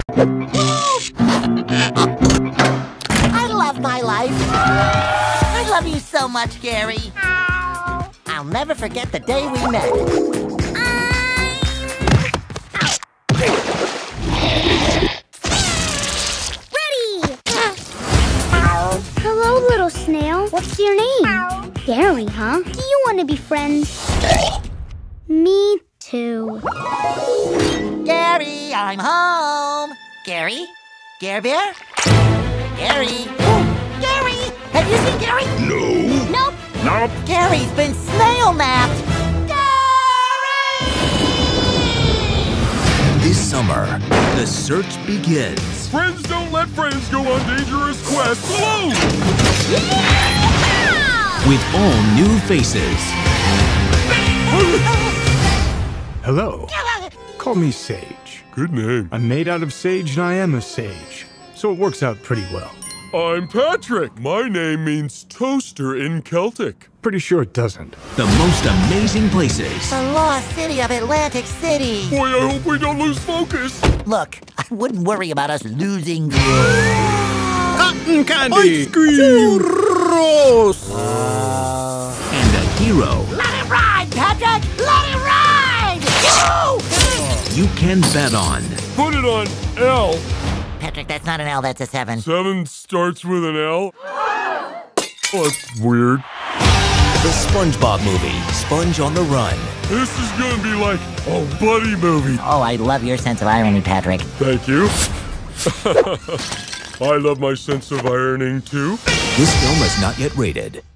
I love my life. I love you so much, Gary. I'll never forget the day we met. Ready! Hello, little snail. What's your name? Gary, huh? Do you want to be friends? Me too. Gary, I'm home. Gary? Gare Bear? Gary? Oh, Gary! Have you seen Gary? No. Nope. Nope. Gary's been snail napped. Gary! This summer, the search begins. Friends don't let friends go on dangerous quests alone. Yeah! With all new faces. Hello. Call me Sage. Good name. I'm made out of sage and I am a sage, so it works out pretty well. I'm Patrick. My name means toaster in Celtic. Pretty sure it doesn't. The most amazing places. The lost city of Atlantic City. Boy, I hope we don't lose focus. Look, I wouldn't worry about us losing. Cotton candy! Ice cream! Churros! And a hero Let it ride, Patrick! Let it ride! Woo! you can bet on. Put it on L. Patrick, that's not an L, that's a 7. 7 starts with an L. Oh, that's weird. The SpongeBob Movie, Sponge on the Run. This is gonna be like a buddy movie. Oh, I love your sense of irony, Patrick. Thank you. I love my sense of ironing too. This film is not yet rated.